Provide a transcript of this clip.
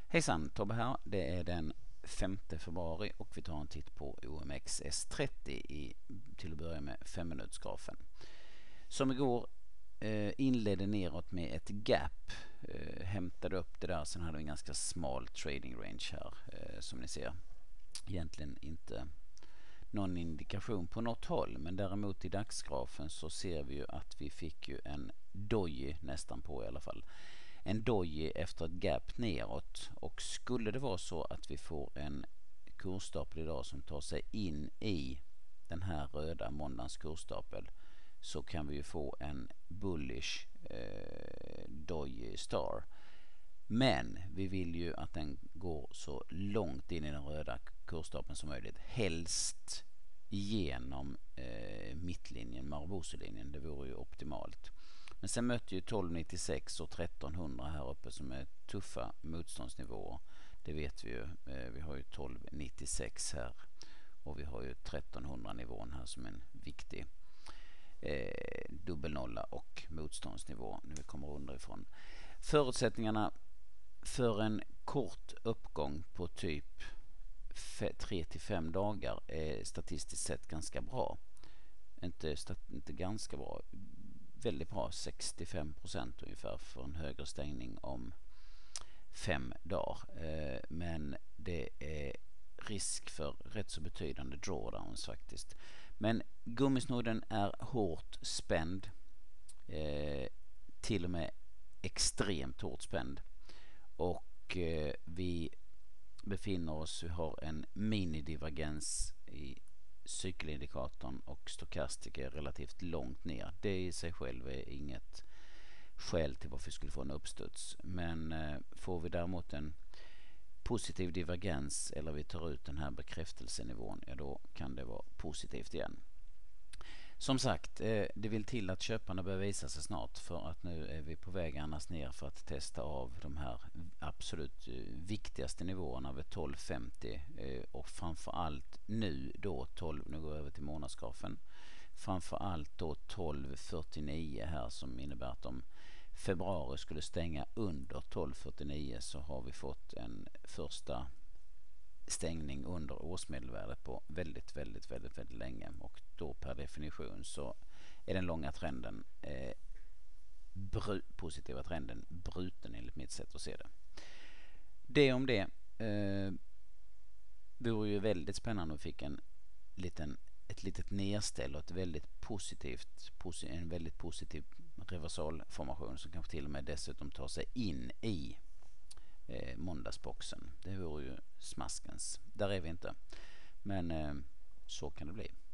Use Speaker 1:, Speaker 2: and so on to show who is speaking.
Speaker 1: Hejsan, Tobbe här. Det är den 5 februari och vi tar en titt på OMXS30 till att börja med 5-minutsgrafen. Som igår inledde neråt med ett gap, hämtade upp det där, sen hade vi en ganska smal trading range här som ni ser. Egentligen inte någon indikation på något håll, men däremot i dagsgrafen så ser vi ju att vi fick ju en doji nästan på i alla fall. En doji efter ett gap neråt, och skulle det vara så att vi får en kursstapel idag som tar sig in i den här röda måndagens kursstapel, så kan vi ju få en bullish doji star. Men vi vill ju att den går så långt in i den röda kursstapeln som möjligt. Helst igenom mittlinjen, Marubozu-linjen. Det vore ju optimalt. Men sen möter ju 1296 och 1300 här uppe som är tuffa motståndsnivåer. Det vet vi ju. Vi har ju 1296 här och vi har ju 1300 nivån här som en viktig dubbelnolla och motståndsnivå när vi kommer underifrån. Förutsättningarna för en kort uppgång på typ 3-5 dagar är statistiskt sett ganska bra. Inte ganska bra, väldigt bra, 65% ungefär för en högre stängning om 5 dagar. Men det är risk för rätt så betydande drawdowns faktiskt. Men gummisnodden är hårt spänd, till och med extremt hårt spänd, och vi har en minidivergens i cykelindikatorn och stokastik är relativt långt ner. Det i sig själv är inget skäl till varför vi skulle få en uppstuds, men får vi däremot en positiv divergens eller vi tar ut den här bekräftelsenivån, ja då kan det vara positivt igen. Som sagt, det vill till att köparna börjar visa sig snart, för att nu är vi på väg annars ner för att testa av de här absolut viktigaste nivåerna vid 1250 och framförallt nu då nu går jag över till månadsgrafen, framförallt då 1249 här, som innebär att om februari skulle stänga under 1249 så har vi fått en första stängning under årsmedelvärdet på väldigt länge, och då per definition så är den långa trenden, positiva trenden, bruten enligt mitt sätt att se det. Det om det. Vore ju väldigt spännande om vi fick ett litet nedställ och en väldigt positiv reversalformation som kanske till och med dessutom tar sig in i måndagsboxen. Det vore ju smaskens. Där är vi inte. Men så kan det bli.